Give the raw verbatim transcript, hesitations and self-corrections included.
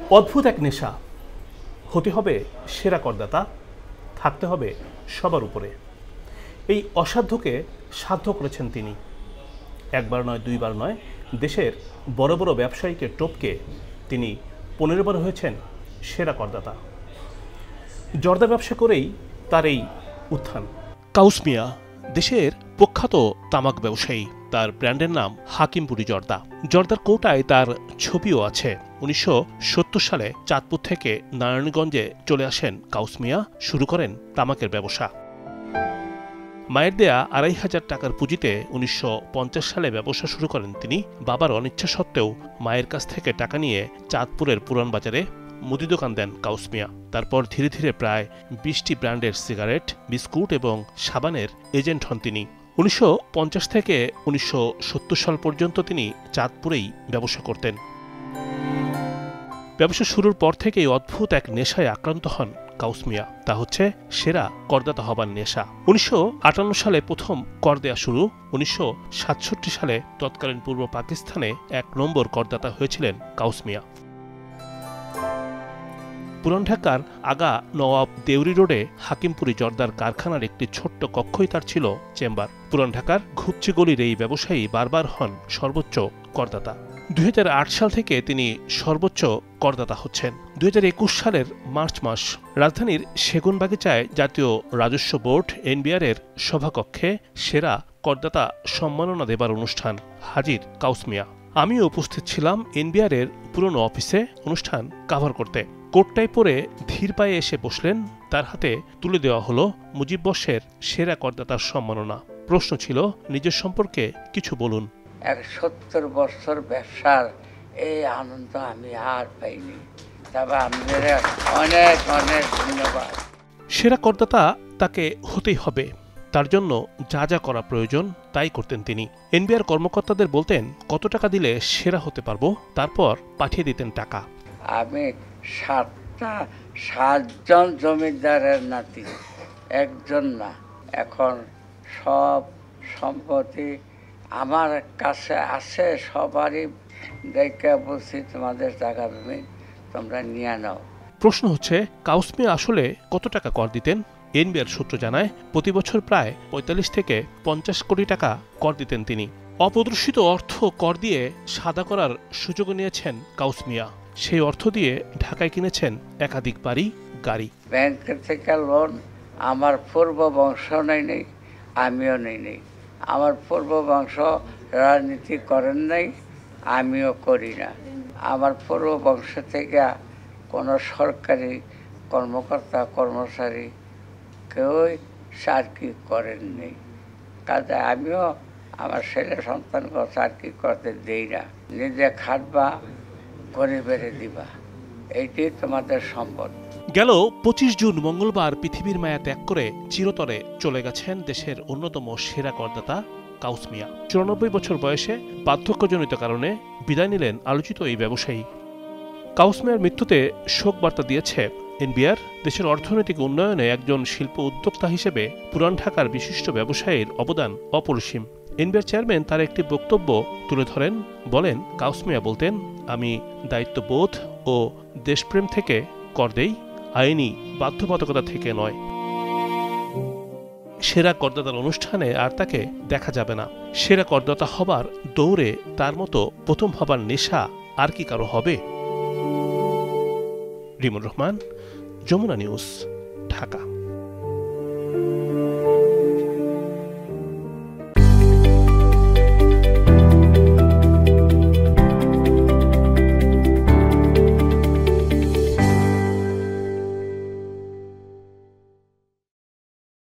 অদ্ভুত এক নেশা। হতে হবে সেরা করদাতা, থাকতে হবে সবার উপরে। এই অসাধ্যকে সাধ্য করেছেন তিনি। একবার নয়, দুইবার নয়, দেশের বড় বড় ব্যবসায়ীকে টপকে তিনি পনেরো বার হয়েছেন সেরা করদাতা। জর্দা ব্যবসা করেই তার এই উত্থান। কাউস মিয়া দেশের প্রখ্যাত তামাক ব্যবসায়ী। তার ব্র্যান্ডের নাম হাকিমপুরি জর্দা। জর্দার কৌটায় তার ছবিও আছে। উনিশশো সত্তর সালে চাঁদপুর থেকে নারায়ণগঞ্জে চলে আসেন কাউস মিয়া, শুরু করেন তামাকের ব্যবসা। মায়ের দেয়া আড়াই হাজার টাকার পুঁজিতে উনিশশো পঞ্চাশ সালে ব্যবসা শুরু করেন তিনি। বাবার অনিচ্ছা সত্ত্বেও মায়ের কাছ থেকে টাকা নিয়ে চাঁদপুরের পুরান বাজারে মুদি দোকান দেন কাউস মিয়া। তারপর ধীরে ধীরে প্রায় বিশটি ব্র্যান্ডের সিগারেট, বিস্কুট এবং সাবানের এজেন্ট হন তিনি। উনিশশো পঞ্চাশ থেকে উনিশশো সত্তর সাল পর্যন্ত তিনি চাঁদপুরেই ব্যবসা করতেন। ব্যবসা শুরুর পর থেকেই অদ্ভুত এক নেশায় আক্রান্ত হন কাউস মিয়া। তা হচ্ছে সেরা করদাতা হবার নেশা। উনিশশো আটান্ন সালে প্রথম কর দেয়া শুরু। উনিশশো সাতষট্টি সালে তৎকালীন পূর্ব পাকিস্তানে এক নম্বর করদাতা হয়েছিলেন কাউস মিয়া। পুরান ঢাকার আগা নওয়াব দেউরি রোডে হাকিমপুরি জর্দার কারখানার একটি ছোট্ট কক্ষই তার ছিল চেম্বার। পুরান ঢাকার ঘুপচি গলির এই ব্যবসায়ী বারবার হন সর্বোচ্চ করদাতা। দুই হাজার আট সাল থেকে তিনি সর্বোচ্চ করদাতা হচ্ছেন। দুই হাজার একুশ সালের মার্চ মাস রাজধানীর সেগুনবাগিচায় জাতীয় রাজস্ব বোর্ড এনবিআর এর সভাকক্ষে সেরা করদাতা সম্মাননা দেবার অনুষ্ঠান। হাজির কাউস মিয়া। আমিও উপস্থিত ছিলাম এনবিআর এর পুরনো অফিসে অনুষ্ঠান কাভার করতে। কোটটাই পরে ধীর পায়ে এসে বসলেন। তার হাতে তুলে দেওয়া হলো মুজিব বর্ষের সেরা করদাতার সম্মাননা। প্রশ্ন ছিল, নিজের সম্পর্কে কিছু বলুন। এক সত্তর বছর ব্যবসার এই আনন্দ আমি আর পাইনি। তবে আমাদের অনেক অনেক ধন্যবাদ। সেরা করদাতা তাকে হতেই হবে। তার জন্য যা যা করা প্রয়োজন তাই করতেন তিনি। এনবিআর কর্মকর্তাদের বলতেন কত টাকা দিলে সেরা হতে পারবো, তারপর পাঠিয়ে দিতেন টাকা। আমি সাতটা সাতজন জমিদারের নাতি, একজন না। এখন সব সম্পত্তি আমার কাছে আছে, সবারই দেখে বলছি তোমাদের টাকা তুমি তোমরা নিয়ে নাও। প্রশ্ন হচ্ছে, কাউস মিয়া আসলে কত টাকা কর দিতেন? এনবিআর সূত্র জানায় প্রতি বছর প্রায় পঁয়তাল্লিশ থেকে পঞ্চাশ কোটি টাকা কর দিতেন তিনি। অপ্রদর্শিত অর্থ কর দিয়ে সাদা করার সুযোগ নিয়েছেন কাউস মিয়া। সেই অর্থ দিয়ে ঢাকায় কিনেছেন একাধিক বাড়ি, গাড়ি। ব্যাংক থেকে লোন আমার পূর্ব বংশ নেই নেই আমিও নেই নেই। আমার পূর্ব বংশ রাজনীতি করেন নাই, আমিও করি না। আমার পূর্ব বংশ থেকে কোনো সরকারি কর্মকর্তা কর্মচারী কেউই চাকরি করেননি। কাজে আমিও আমার ছেলে সন্তানকে চাকরি করতে দেই না। নিজে খাটবা, গরিবের দিবা, এইটি তোমাদের সম্পদ। গেল পঁচিশ জুন মঙ্গলবার পৃথিবীর মায়া ত্যাগ করে চিরতরে চলে গেছেন দেশের অন্যতম সেরা করদাতা কাউস মিয়া। চুরানব্বই বছর বয়সে বার্ধক্যজনিত কারণে বিদায় নিলেন আলোচিত এই ব্যবসায়ী। কাউস মিয়ার মৃত্যুতে শোক বার্তা দিয়েছে এনবিআর। দেশের অর্থনৈতিক উন্নয়নে একজন শিল্প উদ্যোক্তা হিসেবে পুরান ঢাকার বিশিষ্ট ব্যবসায়ীর অবদান অপরিসীম। এনবিআর চেয়ারম্যান তার একটি বক্তব্য তুলে ধরেন। বলেন, কাউস মিয়া বলতেন, আমি দায়িত্ববোধ ও দেশপ্রেম থেকে কর দেই, আইনি বাধ্যবাধকতা থেকে নয়। সেরা করদাতার অনুষ্ঠানে আর তাকে দেখা যাবে না। সেরা করদাতা হবার দৌড়ে তার মতো প্রথম হবার নেশা আর কি কারো হবে? রিমন রহমান, যমুনা নিউজ, ঢাকা।